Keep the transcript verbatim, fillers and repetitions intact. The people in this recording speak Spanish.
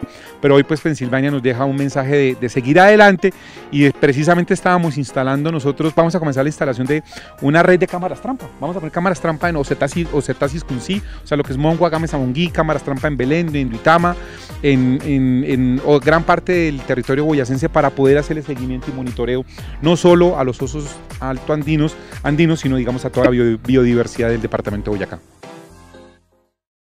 pero hoy pues Pensilvania nos deja un mensaje de, de seguir adelante y de, precisamente estábamos instalando nosotros, vamos a comenzar la instalación de una red de cámaras trampa, vamos a poner cámaras trampa en Ocetasis, Ocetasis Cuncí, o sea lo que es Mongua, Game Samongui, cámaras trampa en Belén, en Duitama, en, en, en o gran parte del territorio boyacense para poder hacerle seguimiento y monitoreo no solo a los osos alto andinos, andinos, sino digamos a toda la biodiversidad del departamento de Boyacá.